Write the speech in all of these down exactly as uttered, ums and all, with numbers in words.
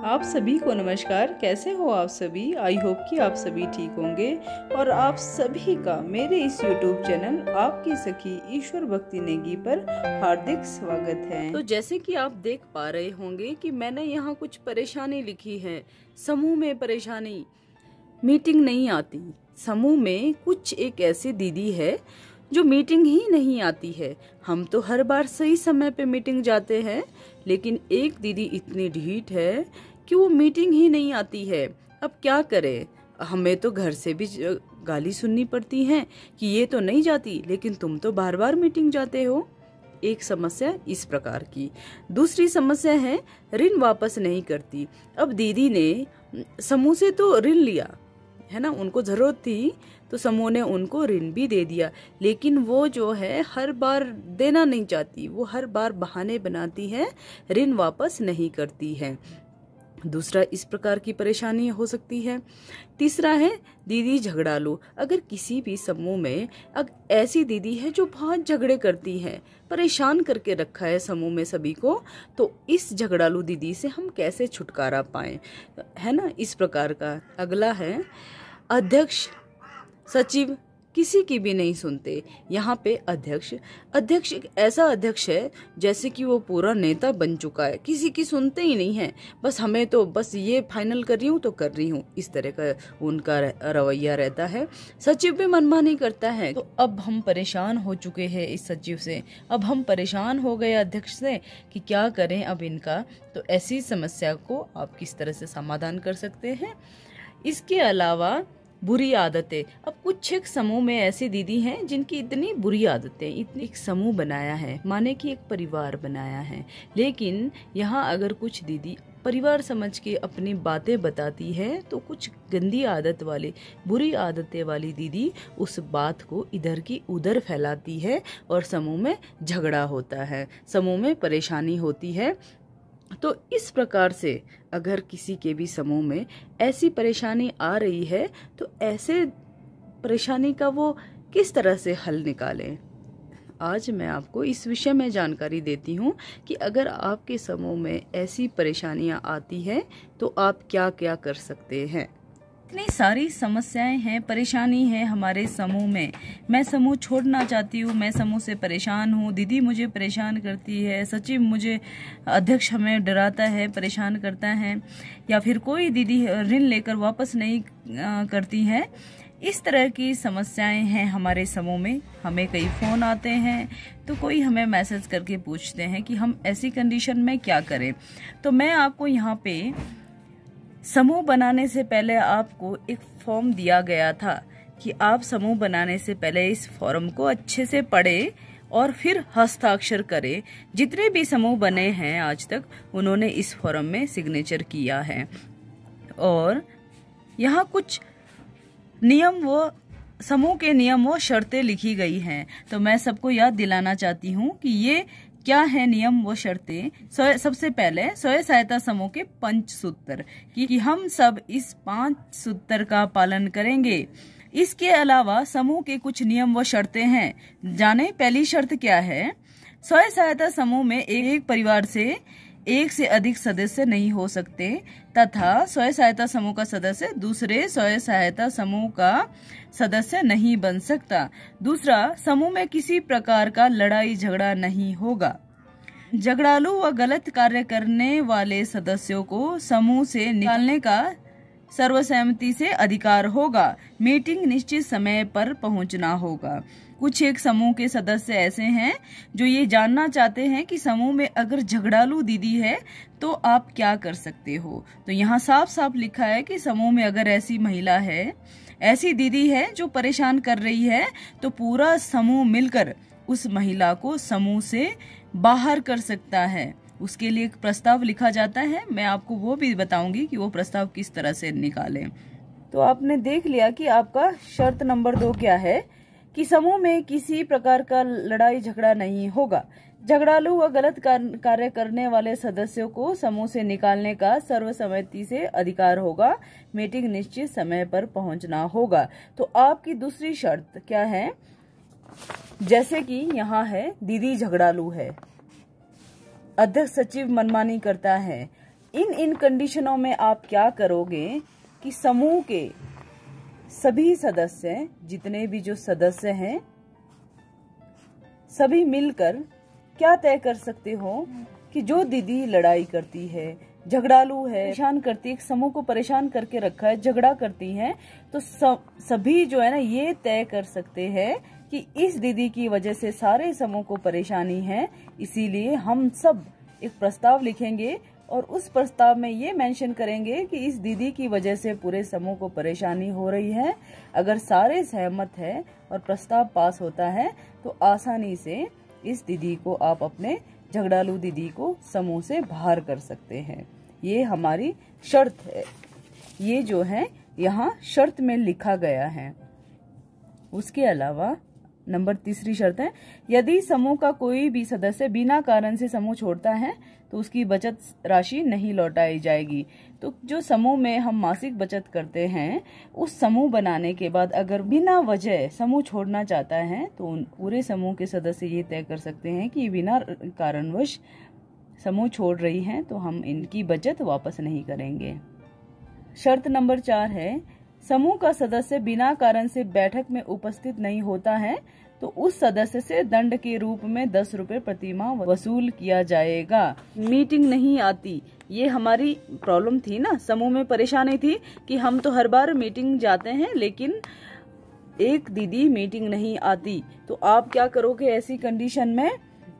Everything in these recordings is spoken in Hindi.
आप सभी को नमस्कार। कैसे हो आप सभी? आई होप कि आप सभी ठीक होंगे और आप सभी का मेरे इस यूट्यूब चैनल आपकी सखी ईश्वर भक्ति नेगी पर हार्दिक स्वागत है। तो जैसे कि आप देख पा रहे होंगे कि मैंने यहाँ कुछ परेशानी लिखी है। समूह में परेशानी, मीटिंग नहीं आती। समूह में कुछ एक ऐसी दीदी है जो मीटिंग ही नहीं आती है। हम तो हर बार सही समय पे मीटिंग जाते हैं, लेकिन एक दीदी इतनी ढीठ है कि वो मीटिंग ही नहीं आती है। अब क्या करें? हमें तो घर से भी गाली सुननी पड़ती है कि ये तो नहीं जाती, लेकिन तुम तो बार बार मीटिंग जाते हो। एक समस्या इस प्रकार की। दूसरी समस्या है ऋण वापस नहीं करती। अब दीदी ने समूह से तो ऋण लिया है ना, उनको जरूरत थी तो समूह ने उनको ऋण भी दे दिया, लेकिन वो जो है हर बार देना नहीं चाहती। वो हर बार बहाने बनाती है, ऋण वापस नहीं करती है। दूसरा इस प्रकार की परेशानी हो सकती है। तीसरा है दीदी झगड़ालू। अगर किसी भी समूह में अगर ऐसी दीदी है जो बहुत झगड़े करती है, परेशान करके रखा है समूह में सभी को, तो इस झगड़ालू दीदी से हम कैसे छुटकारा पाएं, है ना, इस प्रकार का। अगला है अध्यक्ष सचिव किसी की भी नहीं सुनते। यहाँ पे अध्यक्ष अध्यक्ष एक ऐसा अध्यक्ष है जैसे कि वो पूरा नेता बन चुका है, किसी की सुनते ही नहीं है। बस हमें तो बस ये फाइनल कर रही हूँ तो कर रही हूँ, इस तरह का उनका रवैया रहता है। सचिव भी मनमानी करता है। तो अब हम परेशान हो चुके हैं इस सचिव से, अब हम परेशान हो गए अध्यक्ष से कि क्या करें अब इनका। तो ऐसी समस्या को आप किस तरह से समाधान कर सकते हैं। इसके अलावा बुरी आदतें। अब कुछ एक समूह में ऐसी दीदी हैं जिनकी इतनी बुरी आदतें, इतनी एक समूह बनाया है, माने कि एक परिवार बनाया है, लेकिन यहाँ अगर कुछ दीदी परिवार समझ के अपनी बातें बताती है तो कुछ गंदी आदत वाली, बुरी आदतें वाली दीदी उस बात को इधर की उधर फैलाती है और समूह में झगड़ा होता है, समूह में परेशानी होती है। तो इस प्रकार से अगर किसी के भी समूह में ऐसी परेशानी आ रही है तो ऐसे परेशानी का वो किस तरह से हल निकालें, आज मैं आपको इस विषय में जानकारी देती हूँ कि अगर आपके समूह में ऐसी परेशानियाँ आती हैं तो आप क्या क्या कर सकते हैं। इतनी सारी समस्याएं हैं, परेशानी है हमारे समूह में। मैं समूह छोड़ना चाहती हूँ, मैं समूह से परेशान हूँ, दीदी मुझे परेशान करती है, सचिव मुझे, अध्यक्ष हमें डराता है, परेशान करता है, या फिर कोई दीदी ऋण लेकर वापस नहीं करती है। इस तरह की समस्याएं हैं हमारे समूह में। हमें कई फोन आते हैं तो कोई हमें मैसेज करके पूछते हैं कि हम ऐसी कंडीशन में क्या करें। तो मैं आपको यहाँ पे समूह बनाने से पहले आपको एक फॉर्म दिया गया था कि आप समूह बनाने से पहले इस फॉर्म को अच्छे से पढ़ें और फिर हस्ताक्षर करें। जितने भी समूह बने हैं आज तक उन्होंने इस फॉर्म में सिग्नेचर किया है और यहाँ कुछ नियम व समूह के नियम व शर्तें लिखी गई हैं। तो मैं सबको याद दिलाना चाहती हूँ कि ये क्या है नियम व शर्तें। सबसे पहले स्वयं सहायता समूह के पंच सूत्र कि, कि हम सब इस पांच सूत्र का पालन करेंगे। इसके अलावा समूह के कुछ नियम व शर्तें हैं। जाने पहली शर्त क्या है। स्वयं सहायता समूह में एक परिवार से एक से अधिक सदस्य नहीं हो सकते तथा स्वयं सहायता समूह का सदस्य दूसरे स्वयं सहायता समूह का सदस्य नहीं बन सकता। दूसरा, समूह में किसी प्रकार का लड़ाई झगड़ा नहीं होगा। झगड़ालू व गलत कार्य करने वाले सदस्यों को समूह से निकालने का सर्वसम्मति से अधिकार होगा। मीटिंग निश्चित समय पर पहुंचना होगा। कुछ एक समूह के सदस्य ऐसे हैं जो ये जानना चाहते हैं कि समूह में अगर झगड़ालू दीदी है तो आप क्या कर सकते हो। तो यहाँ साफ साफ लिखा है कि समूह में अगर ऐसी महिला है, ऐसी दीदी है जो परेशान कर रही है, तो पूरा समूह मिलकर उस महिला को समूह से बाहर कर सकता है। उसके लिए एक प्रस्ताव लिखा जाता है। मैं आपको वो भी बताऊंगी कि वो प्रस्ताव किस तरह से निकालें। तो आपने देख लिया कि आपका शर्त नंबर दो क्या है कि समूह में किसी प्रकार का लड़ाई झगड़ा नहीं होगा। झगड़ालू व गलत कार्य करने वाले सदस्यों को समूह से निकालने का सर्वसम्मति से अधिकार होगा। मीटिंग निश्चित समय पर पहुंचना होगा। तो आपकी दूसरी शर्त क्या है। जैसे कि यहाँ है दीदी झगड़ालू है, अध्यक्ष सचिव मनमानी करता है, इन इन कंडीशनों में आप क्या करोगे कि समूह के सभी सदस्य, जितने भी जो सदस्य हैं, सभी मिलकर क्या तय कर सकते हो कि जो दीदी लड़ाई करती है, झगड़ालू है, परेशान करती है, एक समूह को परेशान करके रखा है, झगड़ा करती है, तो सब सभी जो है ना ये तय कर सकते हैं कि इस दीदी की वजह से सारे समूह को परेशानी है। इसीलिए हम सब एक प्रस्ताव लिखेंगे और उस प्रस्ताव में ये मेंशन करेंगे कि इस दीदी की वजह से पूरे समूह को परेशानी हो रही है। अगर सारे सहमत है और प्रस्ताव पास होता है तो आसानी से इस दीदी को आप अपने झगड़ालू दीदी को समूह से बाहर कर सकते हैं। ये हमारी शर्त है। ये जो है यहाँ शर्त में लिखा गया है। उसके अलावा नंबर तीसरी शर्त है, यदि समूह का कोई भी सदस्य बिना कारण से समूह छोड़ता है तो उसकी बचत राशि नहीं लौटाई जाएगी। तो जो समूह में हम मासिक बचत करते हैं, उस समूह बनाने के बाद अगर बिना वजह समूह छोड़ना चाहता है तो उन पूरे समूह के सदस्य ये तय कर सकते हैं कि बिना कारणवश समूह छोड़ रही हैं तो हम इनकी बचत वापस नहीं करेंगे। शर्त नंबर चार है, समूह का सदस्य बिना कारण से बैठक में उपस्थित नहीं होता है तो उस सदस्य से दंड के रूप में दस रुपए प्रतिमाह वसूल किया जाएगा। मीटिंग नहीं आती, ये हमारी प्रॉब्लम थी ना, समूह में परेशानी थी कि हम तो हर बार मीटिंग जाते हैं लेकिन एक दीदी मीटिंग नहीं आती। तो आप क्या करोगे ऐसी कंडीशन में,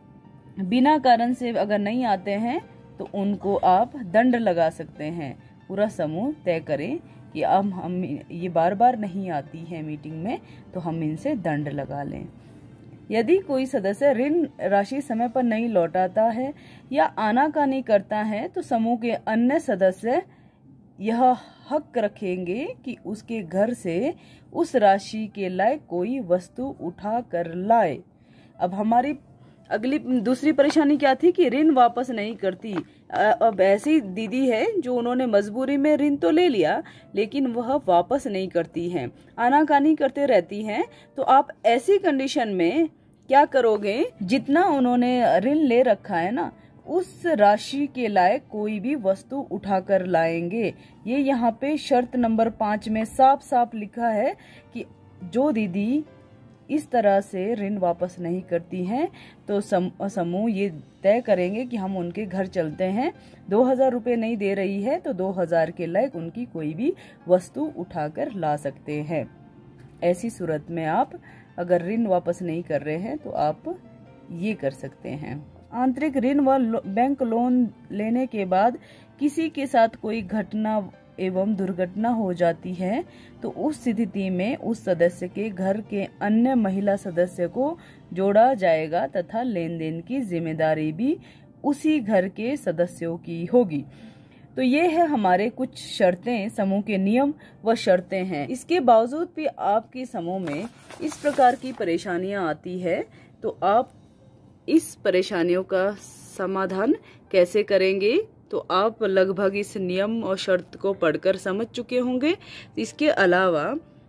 बिना कारण से अगर नहीं आते हैं तो उनको आप दंड लगा सकते हैं। पूरा समूह तय करें कि अब हम ये बार बार नहीं आती है मीटिंग में तो हम इनसे दंड लगा लें। यदि कोई सदस्य ऋण राशि समय पर नहीं लौटाता है या आनाकानी करता है तो समूह के अन्य सदस्य यह हक रखेंगे कि उसके घर से उस राशि के लायक कोई वस्तु उठा कर लाए। अब हमारी अगली दूसरी परेशानी क्या थी कि ऋण वापस नहीं करती। अब ऐसी दीदी है जो उन्होंने मजबूरी में ऋण तो ले लिया लेकिन वह वापस नहीं करती हैं, आनाकानी करते रहती हैं। तो आप ऐसी कंडीशन में क्या करोगे, जितना उन्होंने ऋण ले रखा है ना उस राशि के लायक कोई भी वस्तु उठाकर लाएंगे। ये यहाँ पे शर्त नंबर पाँच में साफ साफ लिखा है कि जो दीदी इस तरह से ऋण वापस नहीं करती हैं तो समूह ये तय करेंगे कि हम उनके घर चलते हैं, दो हजार रुपये नहीं दे रही है तो दो हजार के लायक उनकी कोई भी वस्तु उठाकर ला सकते हैं। ऐसी सूरत में आप अगर ऋण वापस नहीं कर रहे हैं तो आप ये कर सकते हैं। आंतरिक ऋण व बैंक लोन लेने के बाद किसी के साथ कोई घटना एवं दुर्घटना हो जाती है तो उस स्थिति में उस सदस्य के घर के अन्य महिला सदस्य को जोड़ा जाएगा तथा लेन देन की जिम्मेदारी भी उसी घर के सदस्यों की होगी। तो ये है हमारे कुछ शर्तें, समूह के नियम व शर्तें हैं। इसके बावजूद भी आपके समूह में इस प्रकार की परेशानियां आती है तो आप इस परेशानियों का समाधान कैसे करेंगे, तो आप लगभग इस नियम और शर्त को पढ़कर समझ चुके होंगे। इसके अलावा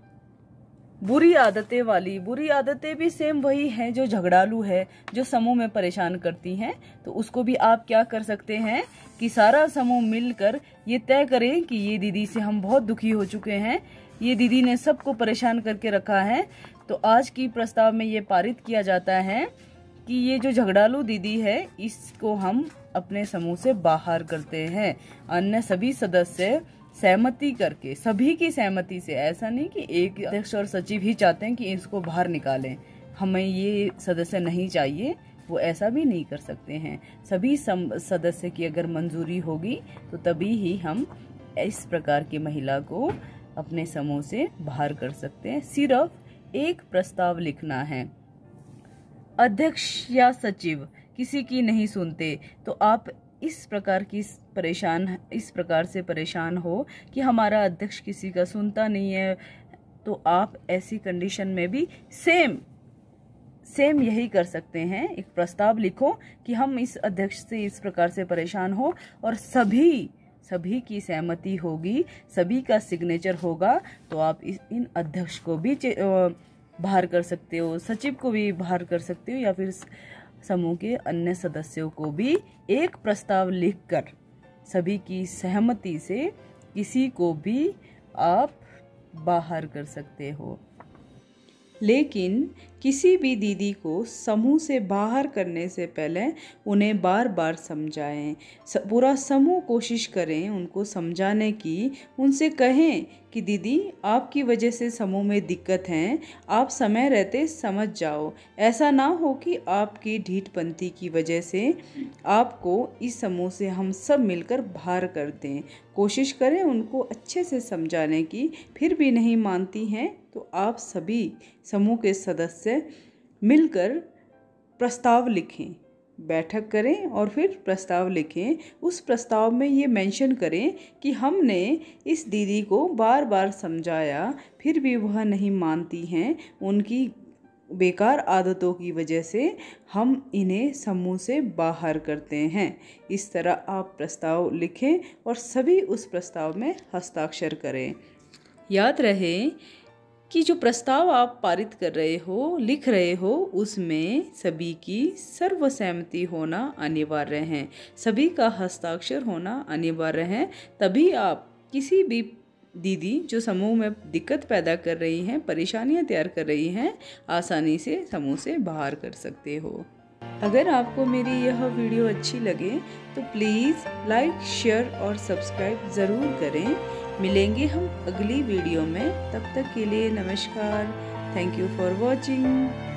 बुरी आदतें वाली बुरी आदतें भी सेम वही हैं जो झगड़ालू है, जो समूह में परेशान करती हैं। तो उसको भी आप क्या कर सकते हैं कि सारा समूह मिलकर ये तय करें कि ये दीदी से हम बहुत दुखी हो चुके हैं, ये दीदी ने सबको परेशान करके रखा है। तो आज की प्रस्ताव में ये पारित किया जाता है कि ये जो झगड़ालू दीदी है इसको हम अपने समूह से बाहर करते हैं। अन्य सभी सदस्य सहमति करके, सभी की सहमति से, ऐसा नहीं कि एक अध्यक्ष और सचिव ही चाहते हैं कि इसको बाहर निकालें, हमें ये सदस्य नहीं चाहिए, वो ऐसा भी नहीं कर सकते हैं। सभी सदस्य की अगर मंजूरी होगी तो तभी ही हम इस प्रकार की महिला को अपने समूह से बाहर कर सकते हैं। सिर्फ एक प्रस्ताव लिखना है। अध्यक्ष या सचिव किसी की नहीं सुनते तो आप इस प्रकार की परेशान इस प्रकार से परेशान हो कि हमारा अध्यक्ष किसी का सुनता नहीं है, तो आप ऐसी कंडीशन में भी सेम सेम यही कर सकते हैं। एक प्रस्ताव लिखो कि हम इस अध्यक्ष से इस प्रकार से परेशान हो और सभी सभी की सहमति होगी, सभी का सिग्नेचर होगा, तो आप इस इन अध्यक्ष को भी बाहर कर सकते हो, सचिव को भी बाहर कर सकते हो, या फिर समूह के अन्य सदस्यों को भी एक प्रस्ताव लिखकर सभी की सहमति से किसी को भी आप बाहर कर सकते हो। लेकिन किसी भी दीदी को समूह से बाहर करने से पहले उन्हें बार बार समझाएं। पूरा समूह कोशिश करें उनको समझाने की, उनसे कहें कि दीदी आपकी वजह से समूह में दिक्कत है, आप समय रहते समझ जाओ। ऐसा ना हो कि आपकी ढीठपंथी की वजह से आपको इस समूह से हम सब मिलकर बाहर कर दें। कोशिश करें उनको अच्छे से समझाने की, फिर भी नहीं मानती हैं तो आप सभी समूह के सदस्य मिलकर प्रस्ताव लिखें, बैठक करें और फिर प्रस्ताव लिखें। उस प्रस्ताव में ये मेंशन करें कि हमने इस दीदी को बार बार समझाया, फिर भी वह नहीं मानती हैं, उनकी बेकार आदतों की वजह से हम इन्हें समूह से बाहर करते हैं। इस तरह आप प्रस्ताव लिखें और सभी उस प्रस्ताव में हस्ताक्षर करें। याद रहे कि जो प्रस्ताव आप पारित कर रहे हो, लिख रहे हो, उसमें सभी की सर्वसहमति होना अनिवार्य है, सभी का हस्ताक्षर होना अनिवार्य है। तभी आप किसी भी दीदी जो समूह में दिक्कत पैदा कर रही हैं, परेशानियां तैयार कर रही हैं, आसानी से समूह से बाहर कर सकते हो। अगर आपको मेरी यह वीडियो अच्छी लगे तो प्लीज़ लाइक, शेयर और सब्सक्राइब ज़रूर करें। मिलेंगे हम अगली वीडियो में, तब तक के लिए नमस्कार। Thank you for watching.